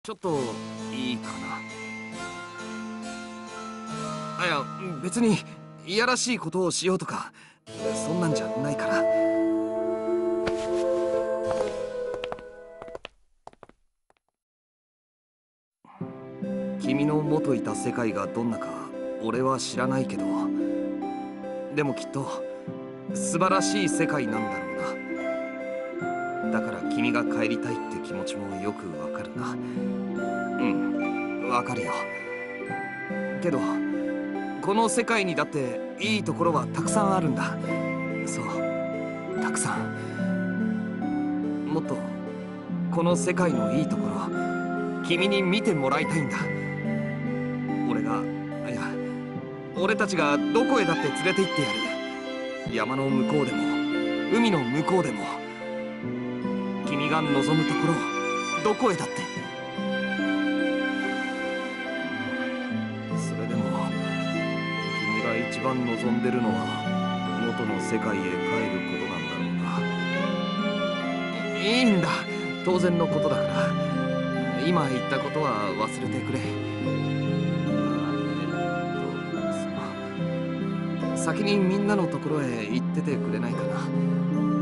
ちょっといいかな。いや、別にいやらしいことをしようとかそんなんじゃないから。君の元いた世界がどんなか俺は知らないけど、でもきっと素晴らしい世界なんだろうな。だから君が帰りたいって気持ちもよくわかるな。うん、わかるよ。けどこの世界にだっていいところはたくさんあるんだ。そう、たくさん。もっとこの世界のいいところ君に見てもらいたいんだ。俺が、いや、俺たちがどこへだって連れて行ってやる。山の向こうでも海の向こうでも、君が望むところどこへだって。それでも君が一番望んでるのは元の世界へ帰ることなんだろうな。いいんだ、当然のことだから。今言ったことは忘れてくれ。先にみんなのところへ行っててくれないかな。